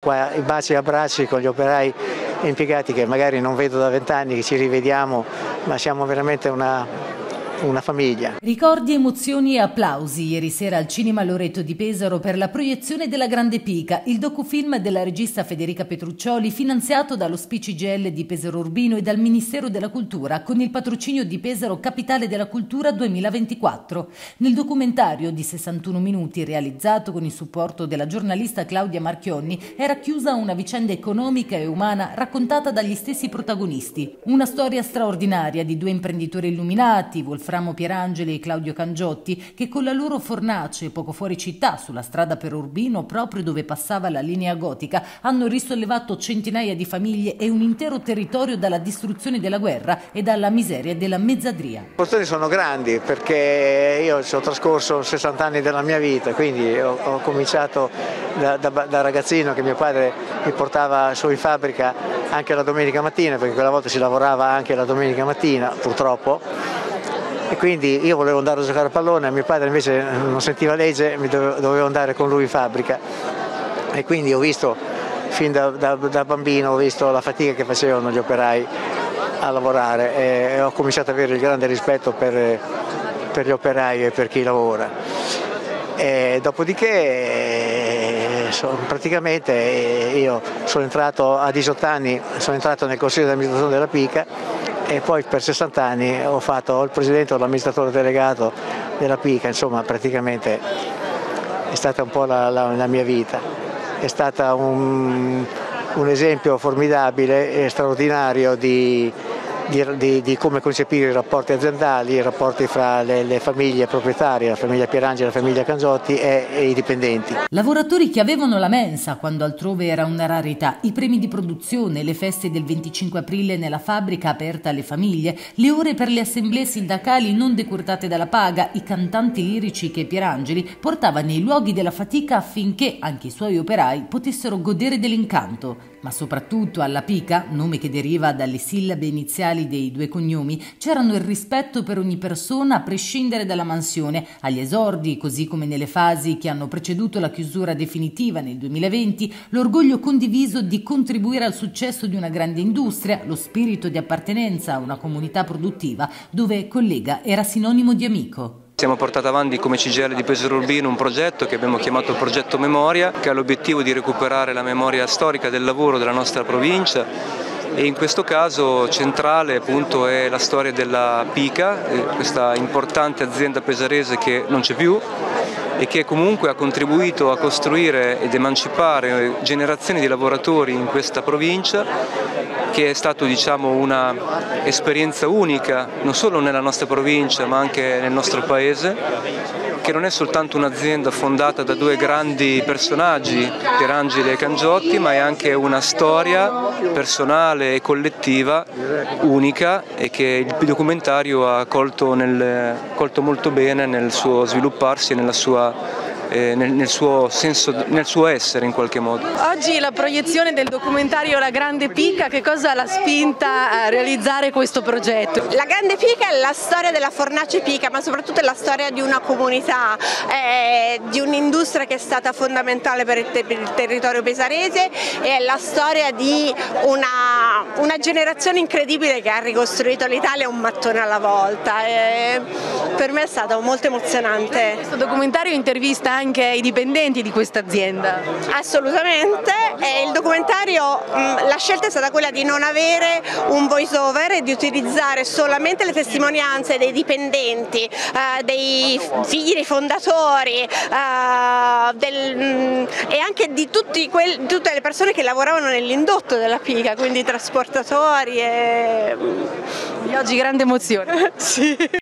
qua i baci e abbracci con gli operai impiegati che magari non vedo da 20 anni, che ci rivediamo, ma siamo veramente una famiglia. Ricordi, emozioni e applausi ieri sera al Cinema Loreto di Pesaro per la proiezione della Grande Pica, il docufilm della regista Federica Petruccioli, finanziato dall'Ospis CGIL di Pesaro Urbino e dal Ministero della Cultura con il patrocinio di Pesaro Capitale della Cultura 2024. Nel documentario di 61 minuti, realizzato con il supporto della giornalista Claudia Marchionni, è racchiusa una vicenda economica e umana raccontata dagli stessi protagonisti. Una storia straordinaria di due imprenditori illuminati, Wolframo Pierangeli e Claudio Cangiotti, che con la loro fornace poco fuori città, sulla strada per Urbino, proprio dove passava la linea gotica, hanno risollevato centinaia di famiglie e un intero territorio dalla distruzione della guerra e dalla miseria della mezzadria. Le porzioni sono grandi perché io ho trascorso 60 anni della mia vita, quindi ho cominciato da ragazzino che mio padre mi portava su in fabbrica anche la domenica mattina, perché quella volta si lavorava anche la domenica mattina, purtroppo. E quindi io volevo andare a giocare a pallone, mio padre invece non sentiva legge, dovevo andare con lui in fabbrica. E quindi ho visto, fin da bambino, ho visto la fatica che facevano gli operai a lavorare e ho cominciato ad avere il grande rispetto per gli operai e per chi lavora. E dopodiché praticamente io sono entrato a 18 anni, sono entrato nel consiglio di amministrazione della Pica e poi per 60 anni ho fatto il presidente o l'amministratore delegato della Pica, insomma praticamente è stata un po' la mia vita, è stata un esempio formidabile e straordinario di come concepire i rapporti aziendali, i rapporti fra le famiglie proprietarie, la famiglia Pierangeli, la famiglia Cangiotti e i dipendenti. Lavoratori che avevano la mensa quando altrove era una rarità, i premi di produzione, le feste del 25 aprile nella fabbrica aperta alle famiglie, le ore per le assemblee sindacali non decurtate dalla paga, i cantanti lirici che Pierangeli portava nei luoghi della fatica affinché anche i suoi operai potessero godere dell'incanto. Ma soprattutto alla Pica, nome che deriva dalle sillabe iniziali dei due cognomi, c'erano il rispetto per ogni persona a prescindere dalla mansione. Agli esordi, così come nelle fasi che hanno preceduto la chiusura definitiva nel 2020, l'orgoglio condiviso di contribuire al successo di una grande industria, lo spirito di appartenenza a una comunità produttiva dove collega era sinonimo di amico. Siamo portati avanti come CGIL di Pesaro Urbino un progetto che abbiamo chiamato Progetto Memoria, che ha l'obiettivo di recuperare la memoria storica del lavoro della nostra provincia e in questo caso centrale appunto è la storia della Pica, questa importante azienda pesarese che non c'è più e che comunque ha contribuito a costruire ed emancipare generazioni di lavoratori in questa provincia, che è stata una esperienza unica non solo nella nostra provincia ma anche nel nostro paese, che non è soltanto un'azienda fondata da due grandi personaggi, Pierangeli e Cangiotti, ma è anche una storia personale e collettiva unica e che il documentario ha colto molto bene nel suo svilupparsi e nel suo senso, nel suo essere in qualche modo. Oggi la proiezione del documentario La Grande Pica, che cosa l'ha spinta a realizzare questo progetto? La Grande Pica è la storia della fornace Pica, ma soprattutto è la storia di una comunità, di un'industria che è stata fondamentale per il territorio pesarese, e è la storia di una generazione incredibile che ha ricostruito l'Italia un mattone alla volta. Per me è stato molto emozionante. Questo documentario intervista anche i dipendenti di questa azienda? Assolutamente, e il documentario, la scelta è stata quella di non avere un voice over e di utilizzare solamente le testimonianze dei dipendenti, dei figli dei fondatori e anche di tutte le persone che lavoravano nell'indotto della Pica, quindi trasportatori. E oggi grande emozione. Sì.